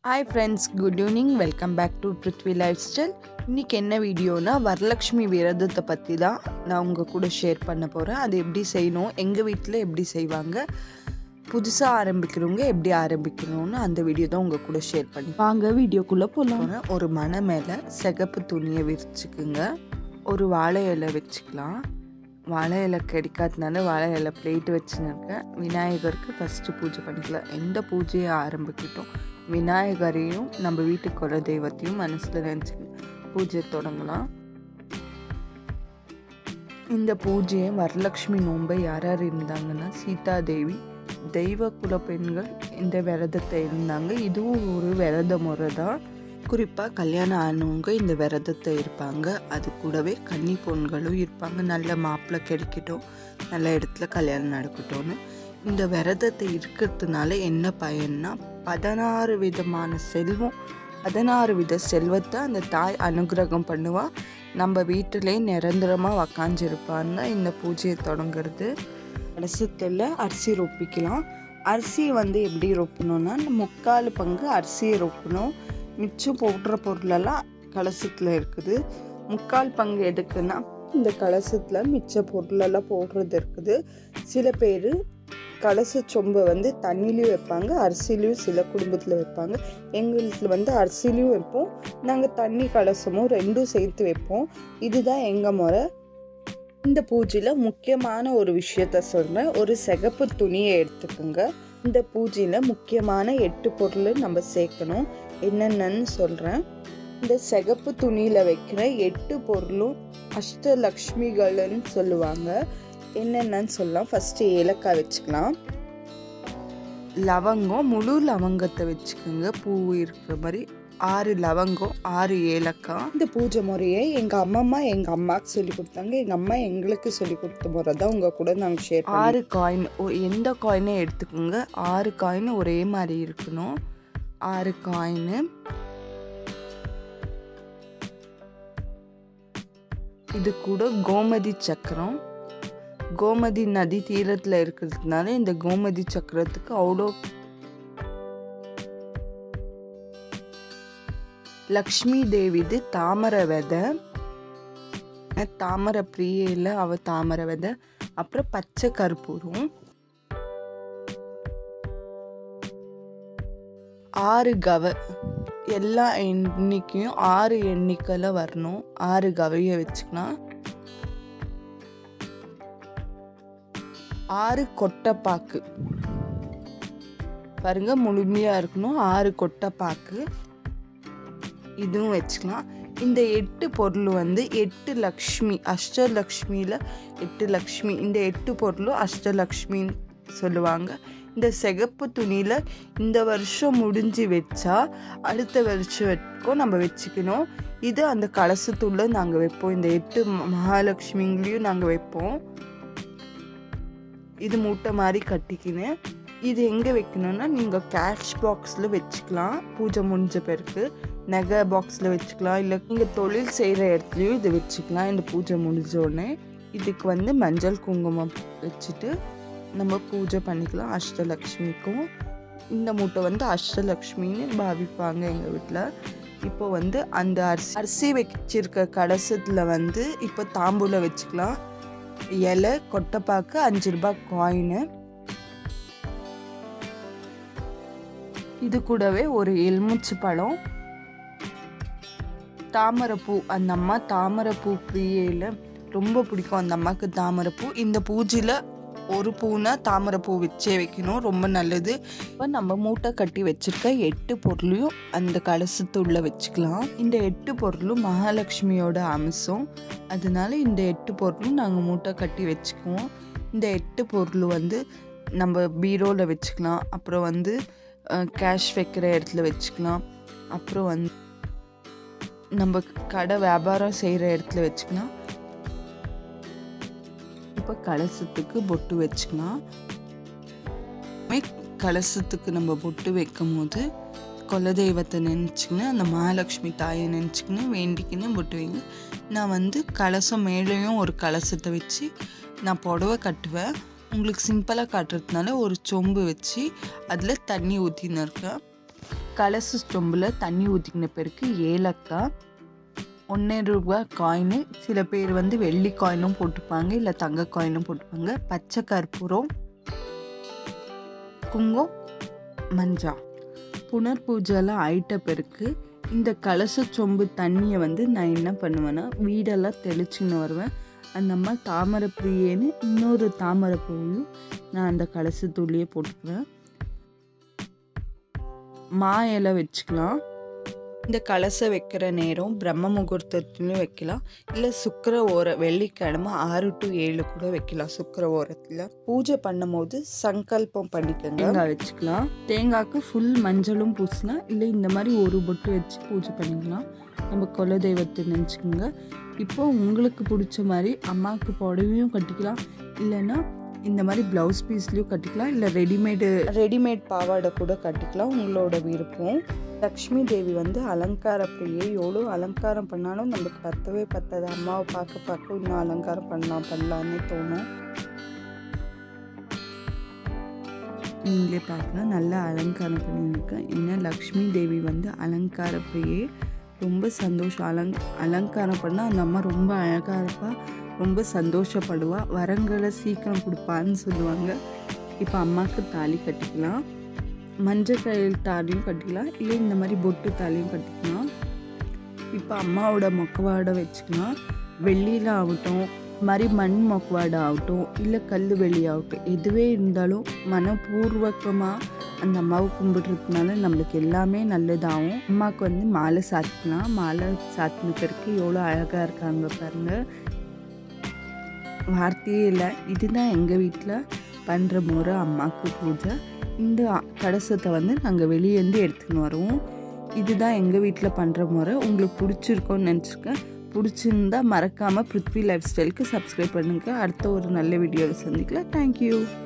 Hi friends, good evening. Welcome back to Prithvi Lifestyle. இன்னைக்கு என்ன வீடியோனா வரலட்சுமி விரதத்தை பற்றி தான் நான் உங்கள் கூட ஷேர் பண்ண போகிறேன். அது எப்படி செய்யணும், எங்கள் வீட்டில் எப்படி செய்வாங்க, புதுசாக ஆரம்பிக்கிறவங்க எப்படி ஆரம்பிக்கணும்னு அந்த வீடியோ தான் உங்கள் கூட ஷேர் பண்ணி வாங்க வீடியோக்குள்ளே போகலாம். ஒரு மனை மேலே சிகப்பு துணியை விரிச்சுக்குங்க. ஒரு வாழை இலை வச்சுக்கலாம். வாழை இலை கிடைக்காதனால வாழை இலை பிளேட்டு வச்சுன்னு இருக்கேன். விநாயகருக்கு ஃபஸ்ட்டு பூஜை பண்ணிக்கலாம். எந்த பூஜையை ஆரம்பிக்கிட்டோம், விநாயகரையும் நம்ம வீட்டு குல தெய்வத்தையும் மனசில் நினச்சி பூஜையை தொடங்கலாம். இந்த பூஜையை வரலட்சுமி நோன்பை யார் யார் இருந்தாங்கன்னா சீதா தேவி, தெய்வ குல பெண்கள் இந்த விரதத்தை இருந்தாங்க. இதுவும் ஒரு விரத முறை தான். குறிப்பாக கல்யாணம் ஆனவங்க இந்த விரதத்தை இருப்பாங்க. அது கூடவே கன்னி பொண்களும் இருப்பாங்க. நல்ல மாப்பிள்ளை கிடைக்கட்டும், நல்ல இடத்துல கல்யாணம் நடக்கட்டும்னு. இந்த விரதத்தை இருக்கிறதுனால என்ன பயன்னா 16 விதமான செல்வம், 16 வித செல்வத்தை அந்த தாய் அனுகிரகம் பண்ணுவா. நம்ம வீட்டிலே நிரந்தரமாக உக்காஞ்சிருப்பான்னு இந்த பூஜையை தொடங்குறது. கலசத்தில் அரிசி ரொப்பிக்கலாம். அரிசி எப்படி ரொப்பணும்னா 3/4 பங்கு அரிசியை ரொப்பணும். மிச்சம் போடுற பொருளெல்லாம் கலசத்தில் இருக்குது. 3/4 பங்கு எதுக்குன்னா இந்த கலசத்தில் மிச்ச பொருளெல்லாம் போடுறது இருக்குது. சில பேர் கலச சொம்பை தண்ணிலையும் வைப்பாங்க, அரிசிலையும் சில குடும்பத்தில் வைப்பாங்க. எங்கள் வீட்டில் அரிசிலையும் வைப்போம், நாங்கள் தண்ணி கலசமும் ரெண்டும் சேர்த்து வைப்போம். இதுதான் எங்கள் முறை. இந்த பூஜையில் முக்கியமான ஒரு விஷயத்த சொல்கிறேன். ஒரு சிகப்பு துணியை எடுத்துக்கோங்க. இந்த பூஜையில் முக்கியமான 8 பொருள் நம்ம சேர்க்கணும். என்னென்னு சொல்கிறேன். இந்த சிகப்பு துணியில் வைக்கிற 8 பொருளும் அஷ்டலக்ஷ்மிகள்னு சொல்லுவாங்க. என்னென்னு சொல்லலாம். ஃபஸ்ட்டு ஏலக்காய் வச்சுக்கலாம். லவங்கம், முழு லவங்கத்தை வச்சுக்கோங்க. பூ இருக்கிற மாதிரி 6 லவங்கம், 6 ஏலக்காய். இந்த பூஜை முறையை எங்கள் அம்மாவுக்கு சொல்லி கொடுத்தாங்க. எங்கள் அம்மா எங்களுக்கு சொல்லி கொடுத்த முறை தான் உங்கள் கூட நாங்கள் ஷேர். 6 காயின், எந்த காயினை எடுத்துக்கோங்க. 6 காயின் ஒரே மாதிரி இருக்கணும். 6 காயின். இது கூட கோமதி சக்கரம். கோமதி நதி தீரத்தில் இருக்கிறதுனால இந்த கோமதி சக்கரத்துக்கு அவ்வளோ. லக்ஷ்மி தேவிது தாமரை விதை, தாமரை பிரியையில் அவ தாமரை விதை. அப்புறம் பச்சை கற்பூரம். 6 கவை. எல்லா எண்ணிக்கையும் 6 எண்ணிக்கையில் வரணும். 6 கவையை வச்சுக்கலாம். 6 கொட்டைப்பாக்கு பாருங்க, முழுமையாக இருக்கணும். 6 கொட்டைப்பாக்கு இதுவும் வச்சுக்கலாம். இந்த 8 பொருள் 8 லக்ஷ்மி, அஷ்டலக்ஷ்மியில் 8 லக்ஷ்மி. இந்த 8 பொருளும் அஷ்டலக்ஷ்மின்னு சொல்லுவாங்க. இந்த சிகப்பு துணியில் இந்த வருஷம் முடிஞ்சு வச்சா அடுத்த வருஷம் வரைக்கும் நம்ம வச்சுக்கணும். இது அந்த கலசத்துள்ள நாங்கள் வைப்போம். இந்த 8 மகாலட்சுமிங்களையும் நாங்கள் வைப்போம். இது மூட்டை மாதிரி கட்டிக்கின்னு இது எங்கே வைக்கணும்னா நீங்கள் கேஷ் பாக்ஸில் வச்சுக்கலாம். பூஜை முடிஞ்ச பிறகு நகை பாக்ஸில் வச்சுக்கலாம். இல்லை நீங்கள் தொழில் செய்கிற இடத்துலையும் இது வச்சுக்கலாம். இந்த பூஜை முடிஞ்சோடனே இதுக்கு மஞ்சள் குங்குமம் வச்சுட்டு நம்ம பூஜை பண்ணிக்கலாம். அஷ்டலக்ஷ்மிக்கும் இந்த மூட்டை அஷ்டலக்ஷ்மின்னு பாவிப்பாங்க எங்கள் வீட்டில். இப்போ அந்த அரிசி வச்சிருக்க கலசத்தில் இப்போ தாம்பூலம் வச்சுக்கலாம். இலை, கொட்டைப்பாக்கு, 5 ரூபாய் காயினு. இது கூடவே ஒரு எலுமிச்சை பழம், தாமரைப்பூ. அந்த அம்மா தாமரைப்பூ பிரியையில் ரொம்ப பிடிக்கும் அந்த அம்மாவுக்கு தாமரைப்பூ. இந்த பூஜையில் ஒரு பூனா தாமரைப்பூ வச்சே வைக்கணும், ரொம்ப நல்லது. இப்போ நம்ம மூட்டை கட்டி வச்சுருக்க 8 பொருளையும் அந்த கலசத்துள்ள வச்சுக்கலாம். இந்த 8 பொருளும் மகாலட்சுமியோட அம்சம். அதனால இந்த 8 பொருளும் நாங்கள் மூட்டை கட்டி வச்சுக்குவோம். இந்த 8 பொருள் நம்ம பீரோவில் வச்சுக்கலாம். அப்புறம் கேஷ் வைக்கிற இடத்துல வச்சுக்கலாம். அப்புறம் நம்ம கடை வியாபாரம் செய்கிற இடத்துல வச்சுக்கலாம். இப்போ கலசத்துக்கு பொட்டு வச்சுக்கலாம். கலசத்துக்கு நம்ம பொட்டு வைக்கும் போது குலதெய்வத்தை நினச்சிக்கின்னு அந்த மகாலட்சுமி தாயை நினச்சிக்கின்னு வேண்டிக்கின்னு பொட்டு வைங்க. நான் கலசம் மேலேயும் ஒரு கலசத்தை வச்சு நான் புடவை கட்டுவேன். உங்களுக்கு சிம்பிளாக காட்டுறதுனால ஒரு சொம்பு வச்சு அதில் தண்ணி ஊற்றின்னு இருக்கேன். கலசு சொம்பில் தண்ணி ஊற்றிக்கின பிறகு ஏலக்காய், 1 ரூபா காயினு, சில பேர் வந்து வெள்ளி காயினும் போட்டுப்பாங்க, இல்லை தங்க காயினும் போட்டுப்பாங்க, பச்சை கற்பூரம், குங்குமம், மஞ்சள். புனர் பூஜைலாம் ஆயிட்ட பிறகு இந்த கலச சொம்பு தண்ணியை வந்து நான் என்ன பண்ணுவேன்னா வீடெல்லாம் தெளிச்சுன்னு வருவேன். அந்த அம்மா தாமரை பிரியேன்னு இன்னொரு தாமரை பூவையும் நான் அந்த கலசத்தூள்லேயே போட்டுக்குவேன். மா இலை வச்சுக்கலாம். இந்த கலசை வைக்கிற நேரம் பிரம்ம முகூர்த்தத்துலையும் வைக்கலாம், இல்லை சுக்கிர ஓரம் வெள்ளிக்கிழமை 6 to 7 கூட வைக்கலாம். சுக்கிர ஓரத்தில் பூஜை பண்ணும் போது சங்கல்பம் பண்ணிக்கங்க. தேங்காய் வச்சுக்கலாம். தேங்காய்க்கு ஃபுல் மஞ்சளும் பூசலாம், இல்லை இந்த மாதிரி ஒரு பொட்டு வச்சு பூஜை பண்ணிக்கலாம். நம்ம குலதெய்வத்தை நினச்சிக்கோங்க. இப்போ உங்களுக்கு பிடிச்ச மாதிரி அம்மாவுக்கு புடவையும் கட்டிக்கலாம், இல்லைன்னா இந்த மாதிரி ப்ளவுஸ் பீஸ்லேயும் கட்டிக்கலாம், இல்லை ரெடிமேட் பாவாடை கூட கட்டிக்கலாம், உங்களோட விருப்பம். லக்ஷ்மி தேவி வந்து அலங்கார பிரியை. எவ்வளோ அலங்காரம் பண்ணாலும் நம்மளுக்கு பத்தவே பத்தாது. அம்மாவை பார்க்க இன்னும் அலங்காரம் பண்ணலான்னு தோணும். நீங்களே பார்க்கலாம், நல்லா அலங்காரம் பண்ணியிருக்கேன். ஏன்னா லக்ஷ்மி தேவி வந்து அலங்கார பிரியை. ரொம்ப சந்தோஷம். அலங்காரம் பண்ணால் அந்த அம்மா ரொம்ப அழகாக இருப்பா, ரொம்ப சந்தோஷப்படுவா, வரங்களை சீக்கிரம் கொடுப்பான்னு சொல்லுவாங்க. இப்போ அம்மாவுக்கு தாலி கட்டிக்கலாம். மஞ்சள் கயிறு தாலியும் கட்டிக்கலாம், இல்லை இந்த மாதிரி பொட்டு தாலியும் கட்டிக்கலாம். இப்போ அம்மாவோட மொக்கவாடை வச்சுக்கலாம். வெள்ளியில் ஆகட்டும், மாதிரி மண் மொக்கவாடை ஆகட்டும், இல்லை கல் வெள்ளி ஆகட்டும், எதுவே இருந்தாலும் மனப்பூர்வகமாக அந்த அம்மாவை கும்பிடுறதுனால நம்மளுக்கு எல்லாமே நல்லதாகும். அம்மாவுக்கு வந்து மாலை சாத்திக்கலாம். மாலை சாத்தின பிறகு எவ்வளோ அழகாக இருக்காங்க பாருங்கள், வார்த்தையே இல்லை. இதுதான் எங்கள் வீட்டில் பண்ணுற முறை அம்மாவுக்கு பூஜை. இந்த கலசத்தை வந்து நாங்கள் வெளியேருந்து எடுத்துன்னு வருவோம். இதுதான் எங்கள் வீட்டில் பண்ணுற முறை. உங்களுக்கு பிடிச்சிருக்கோன்னு நினச்சிருக்கேன். பிடிச்சிருந்தா மறக்காமல் பிருத்வி லைஃப் ஸ்டைலுக்கு சப்ஸ்கிரைப் பண்ணுங்கள். அடுத்த ஒரு நல்ல வீடியோவில் சந்திக்கலாம். தேங்க்யூ.